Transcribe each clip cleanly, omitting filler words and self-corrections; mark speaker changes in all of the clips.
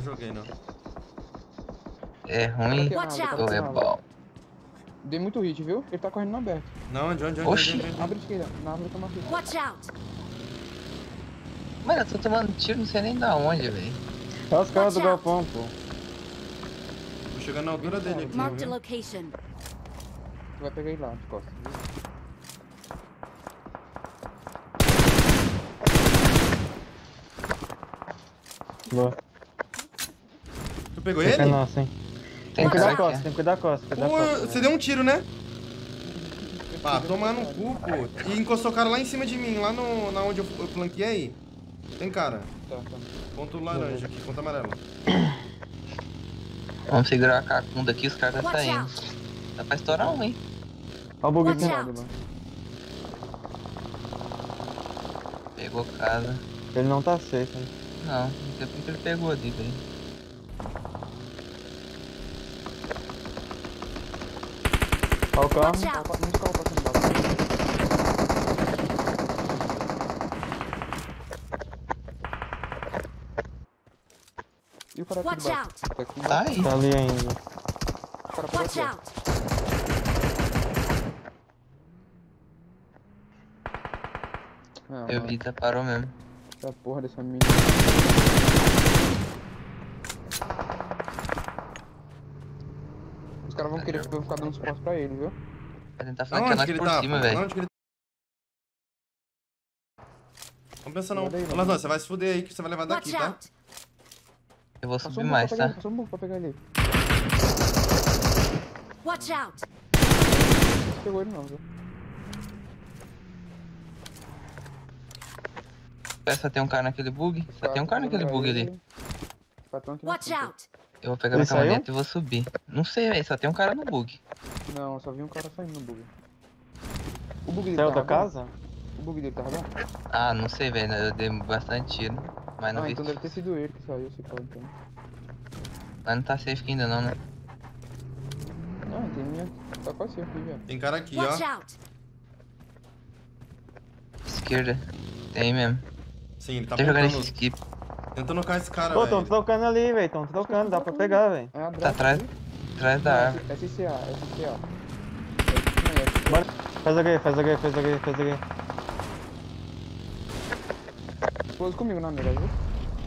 Speaker 1: Joguei, não.
Speaker 2: É ruim ou é bom?
Speaker 3: Dei muito hit, viu? Ele tá correndo no aberto.
Speaker 1: Não, onde?
Speaker 2: Oxi.
Speaker 3: Abre a esquerda, na árvore que eu matei.
Speaker 4: Watch out!
Speaker 2: Mano, eu tô tomando tiro, não sei nem da onde, velho.
Speaker 5: É os caras do galpão, pô.
Speaker 1: Tô chegando na altura dele aqui,
Speaker 4: Marked a
Speaker 1: viu?
Speaker 4: location.
Speaker 3: Tu vai pegar ele lá, de costas.
Speaker 5: Boa.
Speaker 1: Tu pegou
Speaker 5: Esse é
Speaker 1: ele?
Speaker 5: nosso, hein.
Speaker 2: Tem
Speaker 5: Tem que cuidar da
Speaker 2: cara
Speaker 5: costa, tem que cuidar da costa, cuidar da
Speaker 1: Pô,
Speaker 5: costa.
Speaker 1: você deu um tiro, né? Pá, tomar no cu, pô. E encostou o cara lá em cima de mim, lá no, na onde eu flanqueei. Tem cara.
Speaker 3: Tá.
Speaker 1: Ponto laranja aqui, ponto amarelo.
Speaker 2: Vamos segurar a cacunda aqui, os caras tá
Speaker 4: Watch
Speaker 2: saindo.
Speaker 4: out!
Speaker 2: Dá pra estourar um, hein?
Speaker 5: Olha o bug
Speaker 4: Watch
Speaker 5: aqui.
Speaker 4: out!
Speaker 2: Pegou casa.
Speaker 5: Ele não tá safe, hein.
Speaker 2: Não sei porque ele pegou ali, velho.
Speaker 5: Olha o carro.
Speaker 4: Watch out!
Speaker 3: Muito carro passando bala. E o cara aqui
Speaker 4: Watch
Speaker 3: de baixo?
Speaker 4: out!
Speaker 3: Tá aqui
Speaker 2: Tá
Speaker 3: embaixo.
Speaker 2: aí.
Speaker 5: Tá ali ainda.
Speaker 3: O cara pegou
Speaker 4: Watch
Speaker 3: aqui, ó.
Speaker 4: out!
Speaker 3: Ah,
Speaker 2: Eu
Speaker 3: mano,
Speaker 2: vi, tá parou mesmo.
Speaker 3: essa porra dessa mina. Os caras vão querer ficar dando suporte pra ele, viu?
Speaker 2: Vai tentar
Speaker 1: Aonde
Speaker 2: flanquear nós
Speaker 1: que ele
Speaker 2: por
Speaker 1: tá?
Speaker 2: cima,
Speaker 1: pô?
Speaker 2: velho.
Speaker 1: Aonde que ele tá? Não pensa não.
Speaker 3: Olha aí,
Speaker 1: Mas não, você vai se fuder aí que você vai levar daqui,
Speaker 4: Watch
Speaker 1: tá?
Speaker 4: out!
Speaker 2: Eu vou
Speaker 3: Passou
Speaker 2: subir
Speaker 3: um
Speaker 2: mais,
Speaker 3: pouco pra pegar ele,
Speaker 2: tá?
Speaker 3: passou um pouco pra pegar ele.
Speaker 4: Watch out!
Speaker 3: Não pegou ele não, viu?
Speaker 2: Só tem um cara naquele bug? Só tem um cara naquele bug ali.
Speaker 4: Watch out!
Speaker 2: Eu vou pegar
Speaker 5: Ele
Speaker 2: minha caminhonete
Speaker 5: saiu?
Speaker 2: e vou subir. Não sei, velho, só tem um cara no bug.
Speaker 3: Não, eu só vi um cara saindo no bug. O bug dele
Speaker 5: Saiu
Speaker 3: tava
Speaker 5: da
Speaker 3: bom?
Speaker 5: casa?
Speaker 3: O bug dele tava bom?
Speaker 2: Ah, não sei, velho, né? Eu dei bastante tiro. Mas não
Speaker 3: Ah,
Speaker 2: vi.
Speaker 3: então deve ter sido ele que saiu, se pode, então.
Speaker 2: Mas não tá safe aqui ainda não, né?
Speaker 3: Não, tem minha... Tá quase aqui, velho.
Speaker 1: Tem cara aqui,
Speaker 4: Watch
Speaker 1: ó.
Speaker 4: out!
Speaker 2: Esquerda. Tem mesmo.
Speaker 1: Sim, ele tá
Speaker 2: Tá jogando esse
Speaker 1: apontando.
Speaker 2: skip.
Speaker 1: Tenta nocar esse cara,
Speaker 5: Pô, tão
Speaker 1: velho.
Speaker 5: trocando ali, velho. Tão trocando, dá pra pegar, velho.
Speaker 3: É a
Speaker 2: Tá
Speaker 3: Draco
Speaker 2: atrás,
Speaker 3: ali?
Speaker 2: atrás da árvore.
Speaker 3: Não, SCA.
Speaker 5: Bora. Faz HE, faz HE, faz HE, faz HE.
Speaker 3: Close comigo na mira, viu?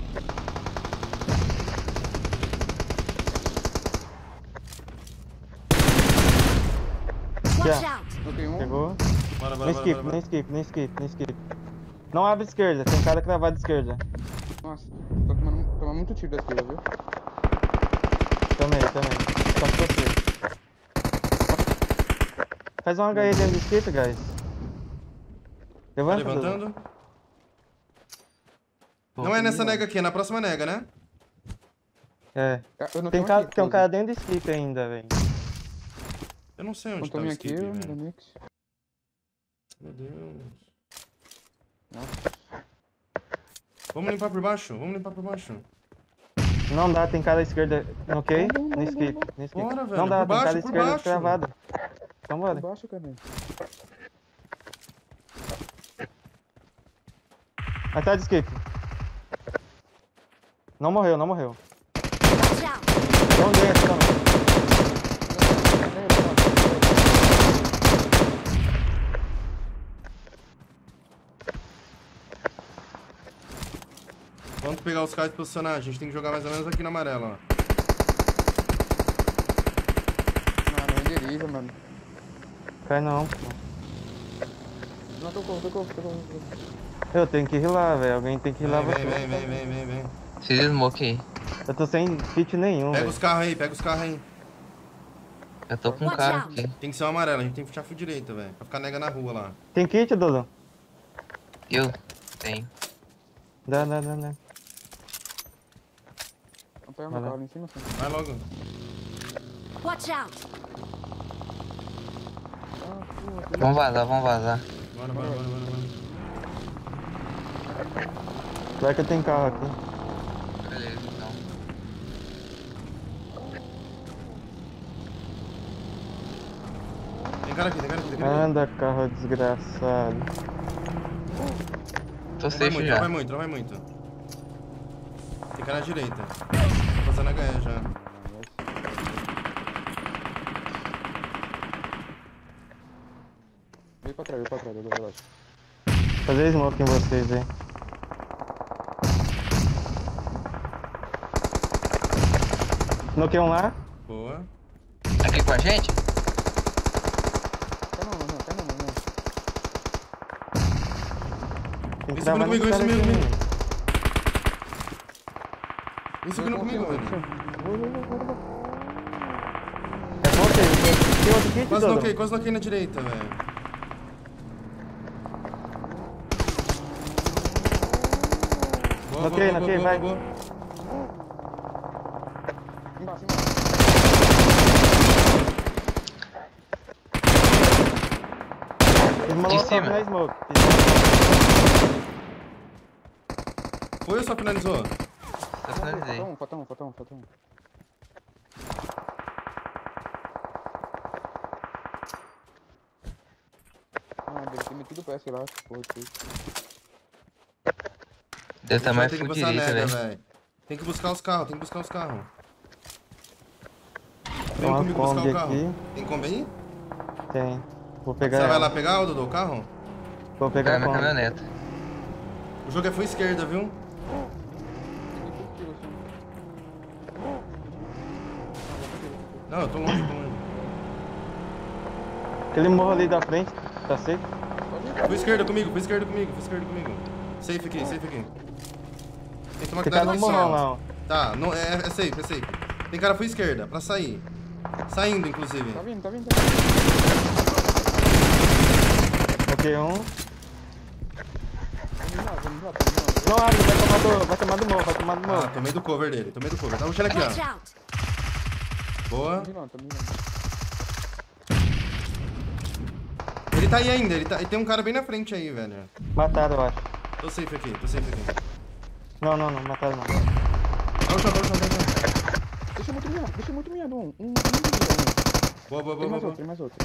Speaker 4: Watch out!
Speaker 3: Toquei um.
Speaker 5: Pegou.
Speaker 1: Bora,
Speaker 5: Nem
Speaker 1: bora,
Speaker 5: skip,
Speaker 1: bora,
Speaker 5: nem
Speaker 1: bora.
Speaker 5: skip, nem skip, nem skip. Não abre esquerda, tem cara cravado de esquerda.
Speaker 3: Nossa, tô tomando muito tiro da esquerda, viu?
Speaker 5: Também. Só que você. Faz um HE dentro do skip, guys.
Speaker 1: Tá
Speaker 5: Levanta, Dudu.
Speaker 1: levantando? Não é nessa nega aqui, é na próxima nega, né?
Speaker 5: É.
Speaker 3: Eu não
Speaker 5: Tem,
Speaker 3: tenho aqui,
Speaker 5: tem um
Speaker 3: close.
Speaker 5: cara dentro do skip ainda, velho.
Speaker 1: Eu não sei onde
Speaker 3: Eu
Speaker 1: tá o
Speaker 3: tomei aqui,
Speaker 1: skip,
Speaker 3: eu
Speaker 1: velho.
Speaker 3: Mix.
Speaker 1: Meu Deus.
Speaker 3: Nossa.
Speaker 1: Vamos limpar por baixo, vamos limpar por baixo.
Speaker 5: Não dá, tem cara à esquerda. Ok?
Speaker 3: Vamos,
Speaker 5: No skip, no skip.
Speaker 1: Bora, velho,
Speaker 5: Não dá,
Speaker 1: por
Speaker 5: tem cara à
Speaker 1: baixo, por
Speaker 5: esquerda
Speaker 1: baixo.
Speaker 5: cravado. Então
Speaker 3: Por
Speaker 5: bora.
Speaker 3: baixo, cadê?
Speaker 5: Atrás do skip. Não morreu, não morreu.
Speaker 4: Watch out!
Speaker 5: Não dentro também.
Speaker 1: Vamos pegar os caras e posicionar, a gente tem que jogar mais ou menos aqui na amarela, ó.
Speaker 3: Não renderiza, mano.
Speaker 5: Cai não, pô.
Speaker 3: Não, tocou.
Speaker 5: Eu tenho que healar, velho. Alguém tem que healar
Speaker 1: Vem,
Speaker 5: você.
Speaker 1: vem.
Speaker 2: Precisa smoke aí.
Speaker 5: Eu tô sem kit nenhum,
Speaker 1: Pega
Speaker 5: velho.
Speaker 1: os carros aí, pega os carros aí.
Speaker 2: Eu tô com um
Speaker 4: Watch
Speaker 2: cara
Speaker 4: out.
Speaker 2: aqui.
Speaker 1: Tem que ser o amarelo, a gente tem que puxar fio direito, velho. Pra ficar nega na rua lá.
Speaker 5: Tem kit, Dudu?
Speaker 2: Eu tenho.
Speaker 5: Dá.
Speaker 3: Vamos pegar meu
Speaker 5: Vai lá.
Speaker 3: carro ali em cima, assim.
Speaker 1: Vai logo.
Speaker 4: Watch out!
Speaker 2: Vamos vazar.
Speaker 1: Bora.
Speaker 5: Vai que eu tenho carro aqui.
Speaker 2: Beleza, então.
Speaker 1: Tem cara aqui.
Speaker 5: Anda, carro desgraçado.
Speaker 2: Tô
Speaker 1: Não vai
Speaker 2: safe
Speaker 1: muito,
Speaker 2: já.
Speaker 1: não vai muito. Tem Fica na direita. Tô fazendo HE já.
Speaker 3: Veio pra trás, eu dou relaxa.
Speaker 5: Fazer smoke em vocês aí. Noquei um lá.
Speaker 1: Boa.
Speaker 2: Aqui com a gente?
Speaker 3: Cai não.
Speaker 5: Tem que
Speaker 1: Vem
Speaker 5: travar
Speaker 1: subindo comigo,
Speaker 5: nesse
Speaker 1: vem
Speaker 5: cara
Speaker 1: subindo
Speaker 5: aqui.
Speaker 1: comigo. Vem subindo comigo, velho.
Speaker 3: Vou.
Speaker 5: É você. Tem outro kit, Dodo?
Speaker 1: Quase noquei na direita, velho. Boa,
Speaker 5: Noquei, vai.
Speaker 1: boa.
Speaker 3: Embaixo.
Speaker 5: Fiz uma
Speaker 2: De
Speaker 5: molotov
Speaker 2: cima.
Speaker 5: na smoke.
Speaker 1: Foi ou só finalizou?
Speaker 2: Só finalizei.
Speaker 3: Falta um. Ah, deve ter metido o PS lá, porra, tudo.
Speaker 2: Deve estar mais
Speaker 1: Tem que
Speaker 2: full
Speaker 1: passar
Speaker 2: direita,
Speaker 1: nega,
Speaker 2: velho.
Speaker 1: velho. Tem que buscar os carros. Vem
Speaker 5: Tem uma
Speaker 1: comigo buscar
Speaker 5: Kombi
Speaker 1: o carro.
Speaker 5: aqui.
Speaker 1: Tem Kombi aí?
Speaker 5: Tem. Vou pegar
Speaker 1: Você vai
Speaker 5: ela.
Speaker 1: lá pegar, Dudu, o carro?
Speaker 5: Vou pegar
Speaker 2: Pegar
Speaker 5: a
Speaker 2: minha
Speaker 5: Kombi.
Speaker 2: caminhoneta.
Speaker 1: O jogo é full esquerda, viu? Não, eu tô longe.
Speaker 5: Aquele morro ali da frente, tá safe?
Speaker 1: Full esquerda comigo. Safe aqui. Tem que tomar
Speaker 5: Você tá
Speaker 1: cuidado
Speaker 5: no
Speaker 1: aqui
Speaker 5: morrão
Speaker 1: só.
Speaker 5: lá, ó.
Speaker 1: Tá, não, é safe. Tem cara full esquerda, pra sair. Saindo, inclusive.
Speaker 3: Tá vindo.
Speaker 5: Noquei um.
Speaker 3: Vamos lá.
Speaker 5: Não abre, vai tomar do morro.
Speaker 1: Ah, tomei do cover dele. Tá puxando aqui,
Speaker 4: Watch
Speaker 1: ó.
Speaker 4: out!
Speaker 1: Boa.
Speaker 3: Tô mirando.
Speaker 1: Ele tá aí ainda, ele tem um cara bem na frente aí, velho.
Speaker 5: Mataram, eu acho.
Speaker 1: Tô safe aqui.
Speaker 5: Não, mataram não.
Speaker 1: Dá o chão.
Speaker 3: Deixa muito miado. Um.
Speaker 1: Boa.
Speaker 3: Tem mais outro.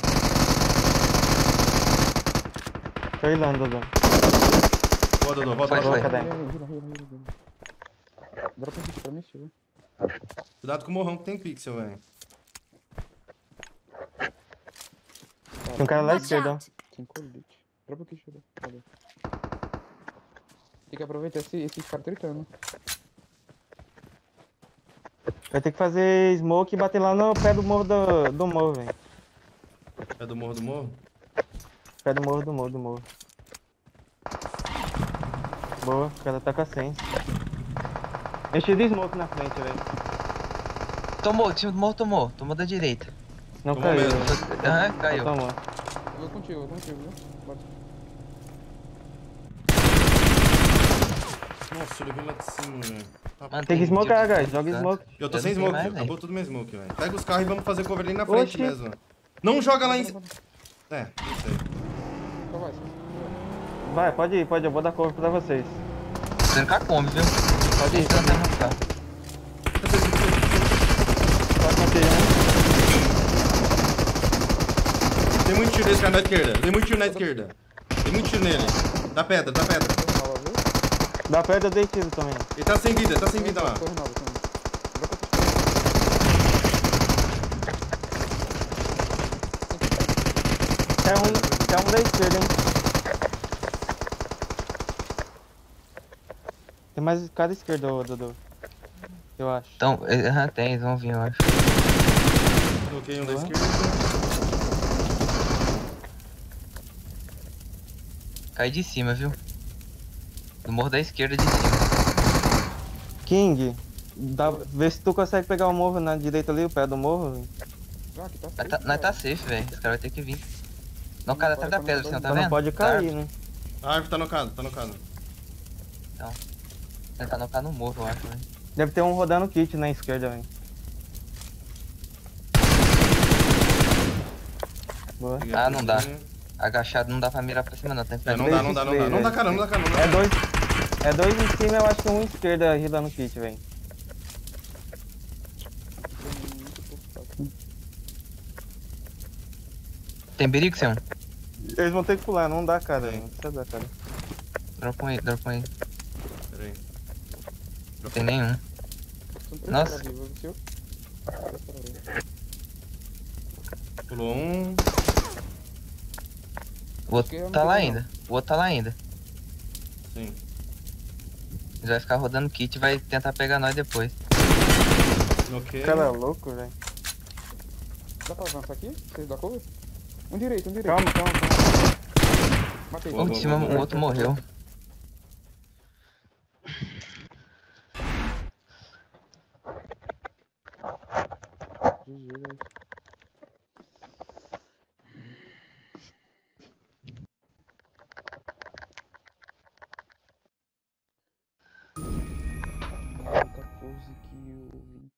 Speaker 5: Tô hilando, Dodô.
Speaker 1: Boa, Dodô, volta.
Speaker 2: Foi.
Speaker 5: Cadê?
Speaker 3: Gira. Dropa um kit pra mim, tio.
Speaker 1: Cuidado com o morrão que tem pixel, velho.
Speaker 5: Tem um cara lá à
Speaker 4: Watch
Speaker 5: esquerda, ó.
Speaker 4: out!
Speaker 3: Tem colete. Dropa o kit, tio. Cadê? Tem que aproveitar esse cara tritando.
Speaker 5: Vai ter que fazer smoke e bater lá no pé do morro do morro, velho.
Speaker 1: É do morro?
Speaker 5: Pé do morro. Boa, o cara tá com a 100. Enchi de smoke na frente, velho.
Speaker 2: Tomou, tomou da direita.
Speaker 5: Não
Speaker 1: Tomou
Speaker 5: caiu.
Speaker 1: mesmo.
Speaker 5: velho.
Speaker 2: Aham, caiu.
Speaker 5: Tomou.
Speaker 3: Eu vou contigo, viu? Bora.
Speaker 1: Nossa, ele veio lá de cima, velho. Tá
Speaker 2: Mano,
Speaker 5: Tem que smokear,
Speaker 2: tipo
Speaker 5: guys. Joga
Speaker 2: tanto.
Speaker 5: smoke.
Speaker 1: Eu tô
Speaker 2: Eu
Speaker 1: sem
Speaker 2: não tenho
Speaker 1: smoke,
Speaker 2: mais,
Speaker 1: acabou
Speaker 2: velho.
Speaker 1: tudo meu smoke, velho. Pega os carros e vamos fazer cover ali na frente
Speaker 5: Oxi.
Speaker 1: mesmo. Não joga lá em cima. É, não sei.
Speaker 3: Só vai.
Speaker 5: Vai, pode ir, eu vou dar cover pra vocês.
Speaker 2: Tô indo com a Kombi, viu?
Speaker 5: Pode ir.
Speaker 2: Tô andando no carro.
Speaker 5: Pode manter
Speaker 1: Tem muito tiro nesse cara na esquerda. Tem muito tiro nele. Dá pedra.
Speaker 5: Da pedra eu dei tiro também.
Speaker 1: Ele tá sem vida lá.
Speaker 3: Torre nova.
Speaker 5: Tem um da esquerda, hein. Tem mais cara esquerda, Dodô. Eu acho.
Speaker 2: Então, tem, eles vão vir, eu acho.
Speaker 1: Coloquei um da esquerda.
Speaker 2: Cai de cima, viu? Do morro da esquerda de cima.
Speaker 5: King, vê se tu consegue pegar o morro na direita ali, o pé do morro. Velho.
Speaker 3: Aqui tá
Speaker 2: Nós tá safe, velho. Os caras vão ter que vir. Não, o cara atrás da pedra, você não tá
Speaker 5: Só
Speaker 2: vendo?
Speaker 5: não pode cair, né?
Speaker 1: A árvore tá nocado.
Speaker 2: Ele tá no morro, eu acho, velho.
Speaker 5: Deve ter um rodando kit na esquerda, velho. Boa.
Speaker 2: Ah, não dá. Agachado não dá pra mirar pra cima, não. Tem que
Speaker 1: É,
Speaker 2: fazer
Speaker 1: não dá. Não dá cara.
Speaker 5: É dois em cima, eu acho que um esquerda rodando kit, velho.
Speaker 2: Tem perigo, Sion?
Speaker 5: Eles vão ter que pular, não dá, cara. Não precisa dar, cara.
Speaker 2: Dropa um aí.
Speaker 1: Pera aí.
Speaker 2: Não tem nenhum. Nossa.
Speaker 3: Cara vivo, viu?
Speaker 1: Pulou um.
Speaker 2: O outro tá lá ainda. O outro tá lá ainda.
Speaker 1: Sim.
Speaker 2: Ele vai ficar rodando kit e vai tentar pegar nós depois.
Speaker 1: Ok.
Speaker 5: O cara é louco, velho.
Speaker 3: Dá pra avançar aqui? Vocês dão cover? Um direito, um direito.
Speaker 5: Calma, calma, calma.
Speaker 3: Matei.
Speaker 1: Boa,
Speaker 2: O de cima,
Speaker 1: boa.
Speaker 2: o outro morreu.
Speaker 3: GG, velho. Tem 14 kills,